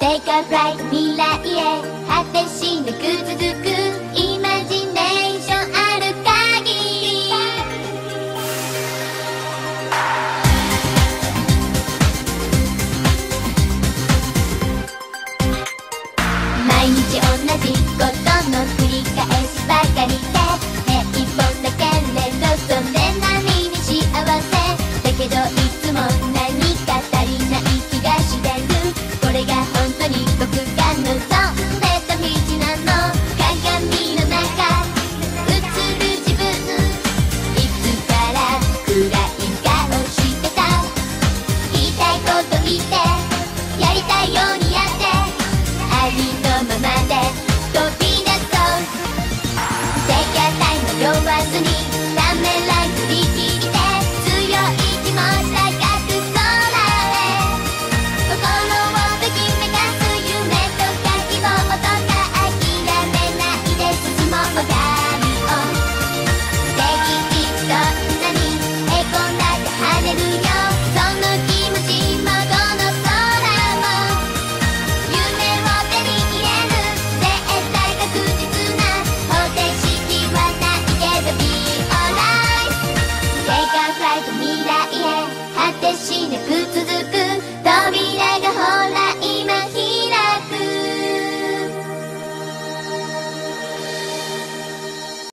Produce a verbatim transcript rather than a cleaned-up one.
Take a flight 未来へ果てしなく続くイマジネーションある限り毎日同じことの繰り返しばかりで平凡だけれどそれなりに幸せだけどいつも何か足りない気がしてるこれが本当に僕が望んでた道なの鏡の中映る自分いつから暗い顔してた言いたいこと言ってやりたいようにや